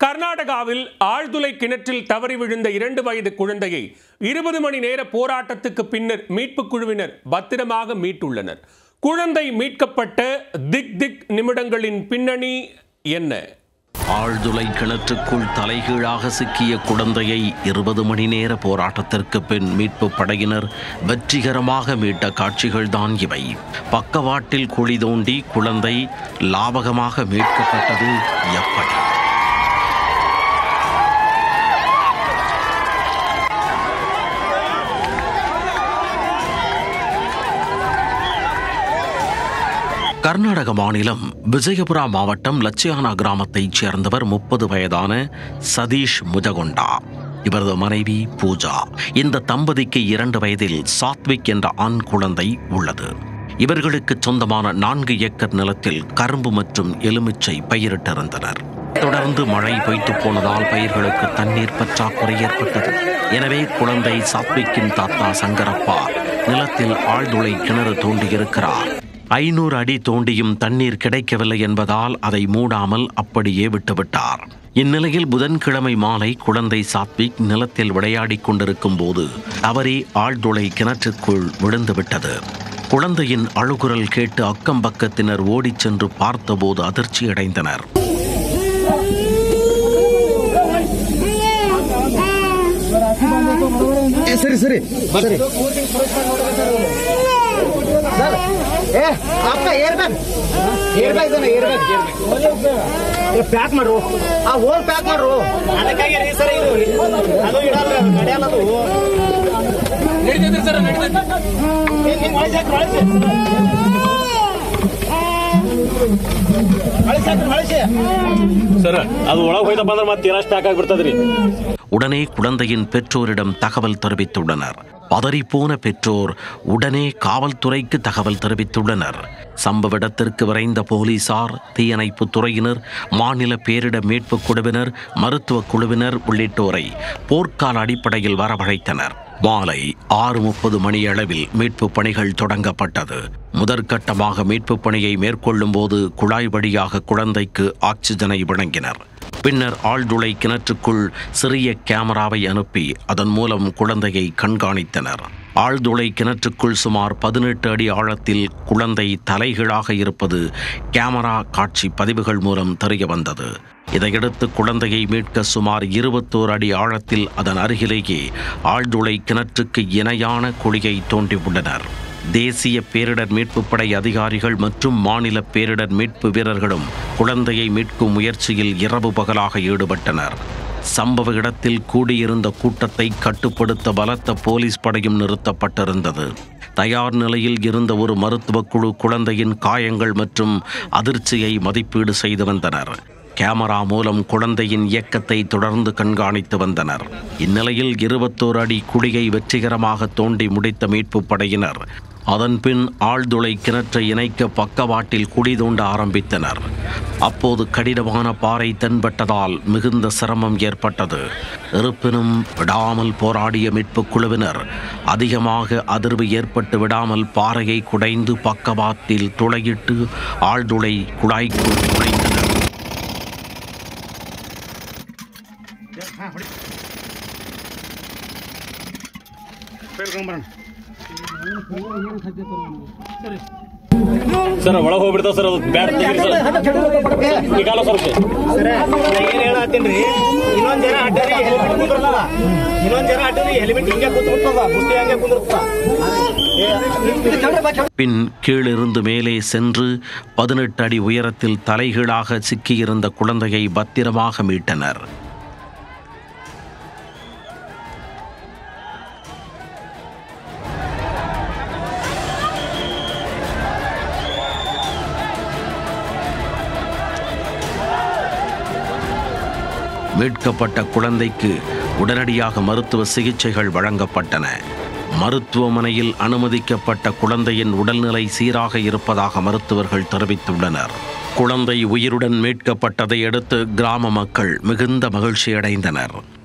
கர்நாடகாவில் ஆழ்துளை கிணற்றில் தவறி விழுந்த 2 வயது குழந்தையை 20 மணி நேர போராட்டத்துக்கு பின்னர் மீட்புக் குழுவினர் பத்திரமாக மீட்டுள்ளனர். குழந்தை மீட்கப்பட்ட திக் நிமிடங்களின் பின்னணி என்ன? ஆழ்துளை கிணற்றுக்குள் தலைகீழாக சிக்கிய குழந்தையை 20 மணி நேர போராட்டத்திற்கு பின் மீட்பு படையினர் வெற்றிகரமாக மீட்ட காட்சிகள்தான் இவை. பக்கவாட்டில் குழி தோண்டி குழந்தை லாபகமாக மீட்கப்பட்டது எப்படி? கர்நாடக மாநிலம் விஜயபுரா மாவட்டம் லட்சியானா கிராமத்தைச் சேர்ந்தவர் 30 வயதான சதீஷ் முஜகொண்டா. இவரது மனைவி பூஜா. இந்த தம்பதிக்கு 2 வயதில் சாத்விக் என்ற ஆண் குழந்தை உள்ளது. இவர்களுக்கு சொந்தமான 4 ஏக்கர் நிலத்தில் கரும்பு மற்றும் எலுமிச்சை பயிரிட்டிருந்தனர். தொடர்ந்து மழை பொய்த்து போனதால் பயிர்களுக்கு தண்ணீர் பற்றாக்குறை ஏற்பட்டது. எனவே குழந்தை சாத்விக்கின் தாத்தா சங்கரப்பா நிலத்தில் ஆழ்துளை கிணறு தோண்டியிருக்கிறார். 500 அடி தோண்டியும் தண்ணீர் கிடைக்கவில்லை என்பதால் அதை மூடாமல் அப்படியே விட்டுவிட்டார். இந்நிலையில் புதன்கிழமை மாலை குழந்தை சாத்விக் நிலத்தில் விளையாடிக் கொண்டிருக்கும் போது தவறி ஆழ்துளை கிணற்றுக்குள் விழுந்துவிட்டது. குழந்தையின் அழுகுரல் கேட்டு அக்கம் பக்கத்தினர் ஓடிச் சென்று பார்த்தபோது அதிர்ச்சியடைந்தனர். आपका एयरबैग इधर एयरबैग ये पैक मारो आ ಹೋಲ್ ಪ್ಯಾಕ್ ಮಾಡು ಅದಕ್ಕಾಗಿ ರೀ ಸರ್ ಇದು ಅದು ಇಡಲ್ಲ ನಡೆಯಲ್ಲ ಅದು ನಡೀತದೆ ಸರ್ ನಡೀತದೆ ಏನು ಮಳಿಸಿ ಸರ್ ಅದು ಒಳಗೆ ಹೋಯ್ತಪ್ಪ ಅಂದ್ರೆ ಮತ್ತೆ ಏನಷ್ಟು ಪ್ಯಾಕ್ ಆಗಿಬಿಡ್ತದ್ರಿ. உடனே குழந்தையின் பெற்றோரிடம் தகவல் தெரிவித்துள்ளனர். பதறிப்போன பெற்றோர் உடனே காவல்துறைக்கு தகவல் தெரிவித்துள்ளனர். சம்பவ இடத்திற்கு விரைந்த போலீசார், தீயணைப்பு துறையினர், மாநில பேரிடர் மீட்புக் குழுவினர், மருத்துவ குழுவினர் உள்ளிட்டோரை போர்க்கால அடிப்படையில் வரவழைத்தனர். மாலை 6:30 மணியளவில் மீட்பு பணிகள் தொடங்கப்பட்டது. முதற்கட்டமாக மீட்பு பணியை மேற்கொள்ளும் போது குழாய் வழியாக குழந்தைக்கு ஆக்சிஜனை வழங்கினர். பின்னர் ஆழ்துளை கிணற்றுக்குள் சிறிய கேமராவை அனுப்பி அதன் மூலம் குழந்தையை கண்காணித்தனர். ஆழ்துளை கிணற்றுக்குள் சுமார் 18 அடி ஆழத்தில் குழந்தை தலைகீழாக இருப்பது கேமரா காட்சி பதிவுகள் மூலம் தெரிய வந்தது. இதையடுத்து குழந்தையை மீட்க சுமார் 21 அடி ஆழத்தில் அதன் அருகிலேயே ஆழ்துளை கிணற்றுக்கு இணையான குழியை தோண்டியுள்ளனர். தேசிய பேரிடர் மீட்பு படை அதிகாரிகள் மற்றும் மாநில பேரிடர் மீட்பு வீரர்களும் குழந்தையை மீட்கும் முயற்சியில் இரவு பகலாக ஈடுபட்டனர். சம்பவ இடத்தில் கூடியிருந்த கூட்டத்தை கட்டுப்படுத்த பலத்த போலீஸ் படையும் நிறுத்தப்பட்டிருந்தது. தயார் நிலையில் இருந்த ஒரு மருத்துவ குழு குழந்தையின் காயங்கள் மற்றும் அதிர்ச்சியை மதிப்பீடு செய்து வந்தனர். கேமரா மூலம் குழந்தையின் இயக்கத்தை தொடர்ந்து கண்காணித்து வந்தனர். இந்நிலையில் 21 அடி குழியை வெற்றிகரமாக தோண்டி முடித்த மீட்பு படையினர் அதன்பின் ஆழ்துளை கிணற்றை இணைக்க பக்கவாட்டில் குழி தோண்ட ஆரம்பித்தனர். அப்போது கடினமான பாறை தென்பட்டதால் மிகுந்த சிரமம் ஏற்பட்டது. இருப்பினும் விடாமல் போராடிய மீட்புக் குழுவினர் அதிகமாக அதிர்வு ஏற்பட்டு விடாமல் பாறையை குடைந்து பக்கவாட்டில் துளையிட்டு ஆழ்துளை குழாய்க்குள் நுழைந்தனர். ಸರ್ ಒಳಗೆ ಹೋಗ್ಬಿಡ್ತಾವ ಸರ್ ಅದು ಬ್ಯಾಡ ಸರ್ ಈಗ ಸ್ವಲ್ಪ ಸರ್ ಏನು ಹೇಳತ್ತೀನಿ ಇನ್ನೊಂದು ಜನ ಅಡ್ಡರಿ ಹೆಲ್ಮೆಟ್ ಕುಂದಿರ್ತದ ಇನ್ನೊಂದು ಜನ ಅಡ್ಡರಿ ಹೆಲ್ಮೆಟ್ ಹಿಂಗೆ ಕುಂದಿರ್ತದ ಬುಟ್ಟಿ ಹಂಗೆ ಕುಂದಿರ್ತದ. பின் கீழிருந்து மேலே சென்று 18 அடி உயரத்தில் தலைகீழாக சிக்கியிருந்த குழந்தையை பத்திரமாக மீட்டனர். மீட்கப்பட்ட குழந்தைக்கு உடனடியாக மருத்துவ சிகிச்சைகள் வழங்கப்பட்டன. மருத்துவமனையில் அனுமதிக்கப்பட்ட குழந்தையின் உடல்நிலை சீராக இருப்பதாக மருத்துவர்கள் தெரிவித்துள்ளனர். குழந்தை உயிருடன் மீட்கப்பட்டதை அடுத்து கிராம மக்கள் மிகுந்த மகிழ்ச்சியடைந்தனர்.